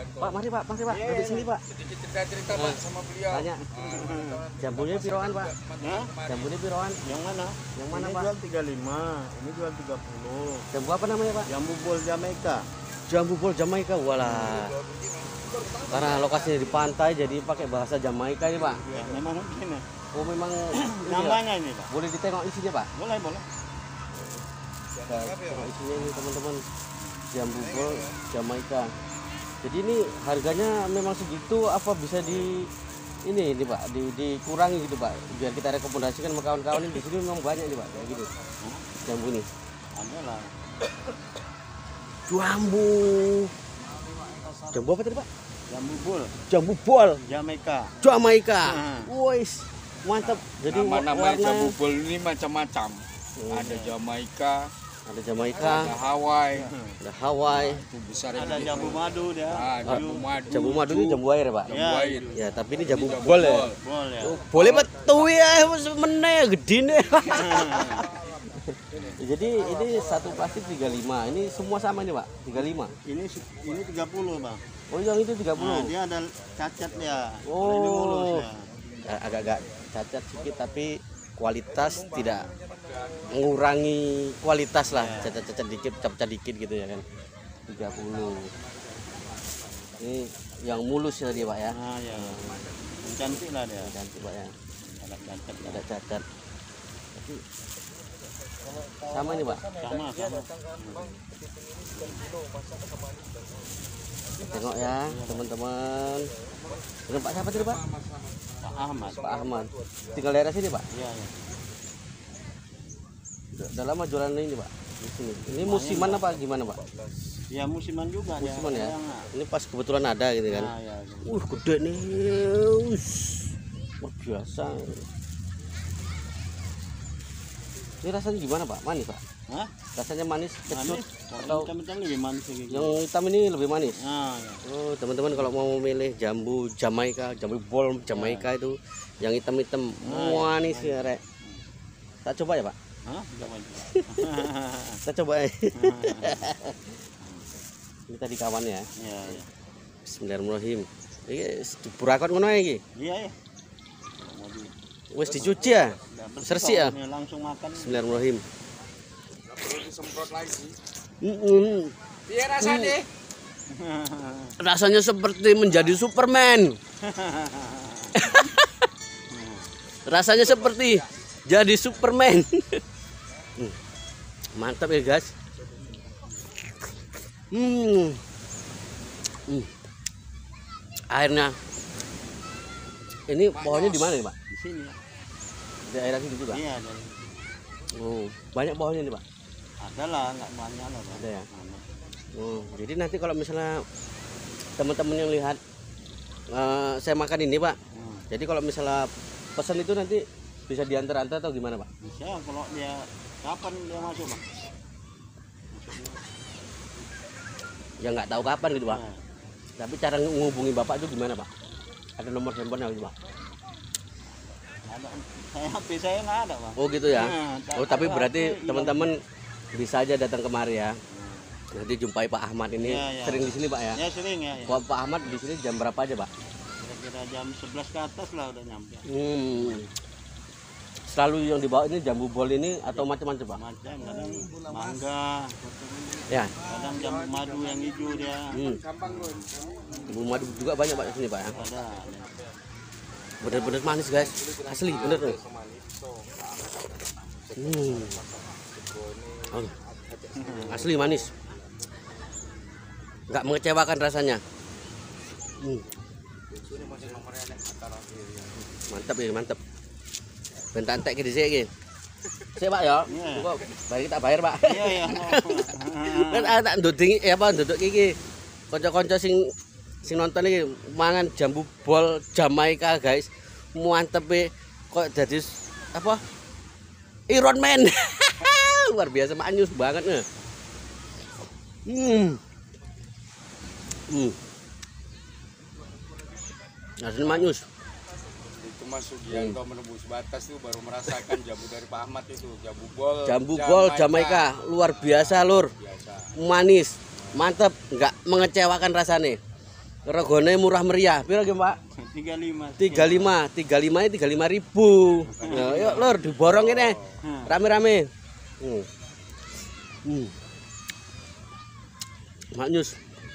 Pak, mari Pak, duduk sini Pak. Cerita Pak sama beliau. Tanya. Jambunya piroan Pak? Jambunya piroan? Yang mana? Yang mana ini Pak? Jual 35, ini jual 30. Jambu apa namanya Pak? Jambu bol Jamaika. Jambu bol Jamaika, walah. Karena lokasinya di pantai, jadi pakai bahasa Jamaika ini Pak. Ya, memang begini. Oh memang ini ya? Namanya ini Pak. Boleh ditengok isinya Pak? Boleh, boleh. Tengok isinya ini teman-teman. Jambu bol Jamaika. Jadi ini harganya memang segitu apa bisa ini Pak, dikurangi gitu Pak, biar kita rekomendasikan sama kawan-kawan ini. Di sini memang banyak nih Pak kayak gitu. Jambu nih. Ada lah. Jambu apa tadi Pak? Jambu bol Jambu bol Jamaika. Jamaika. Wis, mantap. Jadi Nama-nama warna jambu bol ini macam-macam. Ada Jamaika, ada Jamaika, ada Hawaii, ada Hawaii, besar Ada jambu madu dia. jambu madu. jambu madu ini jambu air ya Pak. Jambu air. Ya, tapi ini jambu bol ya. Bol ya. Oh, boleh betul ya, meneh gede nih. Jadi ini satu plastik 35. Ini semua sama ini Pak, 35. Ini 30, Bang. Oh, yang itu 30. Nah, dia ada cacat ya. Oh. Ini mulus ya. Agak-agak cacat sedikit tapi kualitas tidak mengurangi kualitas lah. Cacat-cacat dikit, cacat dikit gitu ya kan. 30. Ini yang mulus tadi Pak ya. Nah, ya. Cantik lah dia. Cantik Pak ya. Ada cacat. Ada cacat. Tapi sama ini Pak. Sama. Tengok ya teman-teman. Ini Pak siapa tadi Pak? Pak Ahmad. Pak Ahmad. Tinggal daerah sini Pak. Iya, ya. Udah lama jualan ini Pak. Di sini. Ini musiman apa gimana Pak? Ya musiman juga dia. Musiman ya. Yang- Ini pas kebetulan ada gitu kan. Nah, ya. Gede nih. Luar biasa. Ini rasanya gimana Pak? Manis Pak? Hah? Rasanya manis, kecut Manis. atau Hitam-hitam lebih manis kayak gitu. yang hitam ini lebih manis? Nah, ya. Oh teman-teman kalau mau milih jambu Jamaika, jambu bol Jamaika itu yang hitam-hitam manis ya rek. Tak coba ya Pak? Hah? Coba. Kita coba ya. Ini tadi kawan ya. Ya, ya. Bismillahirrahmanirrahim. Ini burakot ngono iki. Iya, ya. Wis dicuci ya? Bersih ya? Ini langsung makan. Bismillahirrahmanirrahim. Perlu disemprot lagi. Biar rasanya. rasanya seperti menjadi Superman. Rasanya seperti jadi Superman. Mantap ya guys. Airnya. Ini pohonnya di mana nih Pak? Di sini. Di daerah sini juga. Iya, ada. Oh, banyak pohonnya nih Pak. Ada lah, nggak banyak lah. Bang. Ada ya? Ada. Oh, jadi nanti kalau misalnya teman-teman yang lihat saya makan ini Pak, jadi kalau misalnya pesan itu nanti bisa diantar-antar atau gimana Pak? Bisa kalau dia kapan dia masuk, Bang? Ya nggak tahu kapan gitu Pak. Nah, Tapi cara menghubungi Bapak itu gimana Pak? Ada nomor handphone gitu Pak? ada. HP saya nggak ada, Bang. Oh gitu ya. Nah, Oh tapi ada berarti HP, teman-teman bisa aja datang kemari ya. Nanti jumpai Pak Ahmad ini Ya, ya. sering di sini Pak ya. Ya sering ya. Pak Ahmad di sini jam berapa aja Pak? Kira-kira jam 11 ke atas lah udah nyampe. Selalu yang dibawa ini jambu bol ini atau macam-macam Pak? Macam kadang mangga, Ya. kadang jambu madu yang hijau dia. Jambu madu juga banyak Pak di sini Pak ya. Ada. Bener-bener manis guys, asli bener tuh. Oh, asli manis, nggak mengecewakan rasanya. Mantap ya mantap. Bentar tek di sini. Saya Pak ya, Iya. kok bari kita bayar Pak. Iya, iya. Kan tak nduding apa nduduk iki. Kanca-kanca sing nonton iki mangan jambu bol Jamaika guys. Mantep kok jadi apa? Iron Man. Luar biasa manis banget nih. Rasanya manis. Itu Mas Sugianto menembus batas itu baru merasakan jambu dari Pak Ahmad itu, jambu bol. Jambu bol Jamaika luar biasa lur. Biasa. Manis, mantep, nggak mengecewakan rasanya. regane murah meriah. Piro ki, Pak? 35. 35 ribu. Nah, yuk lur diborong ini rame-rame. Maknyus.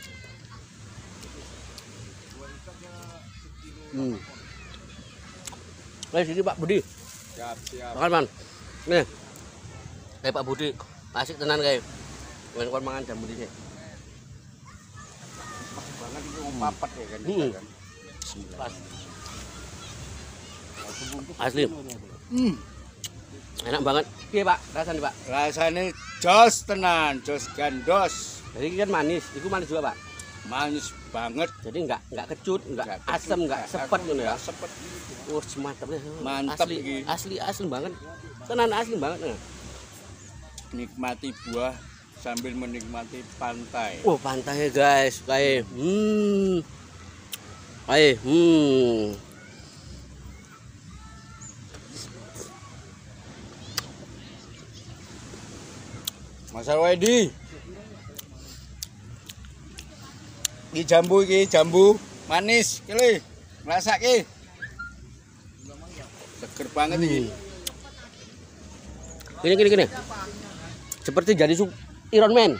Sini Pak Budi. Siap. Makan man. Nih. Kayak Pak Budi, asik tenan kayak. Kon mangan jambu dhisik. Banget itu papat ya kan. Kita kan. Pas. Asli. Enak banget. Piye Pak? Rasanya Pak? Rasanya jos tenan, jos gandos. Jadi kan manis, itu manis juga Pak. Manis banget. Jadi enggak kecut, enggak asam, enggak sepet gitu ya. Sepet. Wah, mantap deh. Mantap iki. Asli banget. Tenan asli banget. Nikmati buah sambil menikmati pantai. Oh, pantainya guys, kayak Mas Arwedi. Iki jambu manis kili. Ngrasake. Seger banget iki. Gini. Seperti jadi Iron Man.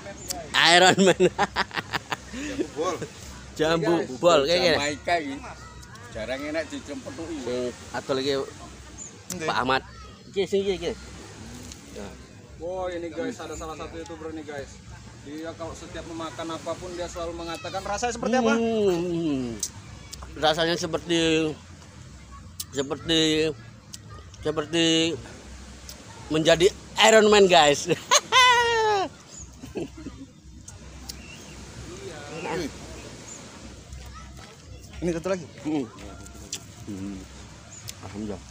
Jambu bol kayak gini. Jamaika iki. Jarang enak dicempetuki. Sing atol lagi Pak Ahmad. Iki. Wow, ini guys, ada salah satu YouTuber nih guys. Dia kalau setiap memakan apapun dia selalu mengatakan rasanya seperti apa? Rasanya seperti menjadi Iron Man guys. Ini satu lagi. Alhamdulillah.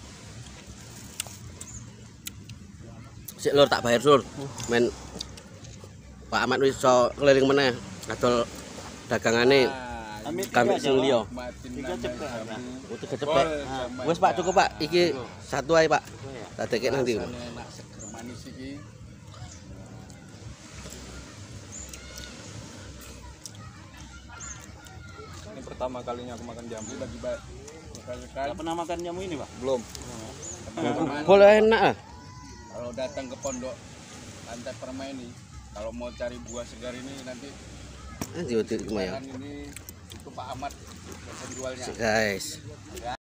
Sik lur tak bayar sur. Men Pak Ahmad wis iso keliling meneh adol dagangane kambing sing liya. Tiga cepet. Utuh cepet. Wis Pak cukup Pak. Iki satu ae Pak. Tak dekek nanti. Enak seger manis iki. Ini pertama kalinya aku makan jambu lagi baik. Enggak pernah makan jamu ini, Pak? Belum. Boleh enak ah. Kalau datang ke pondok Pantai Permai ini, kalau mau cari buah segar ini nanti Nanti udah lumayan. ini itu Pak Ahmad penjualnya. Guys.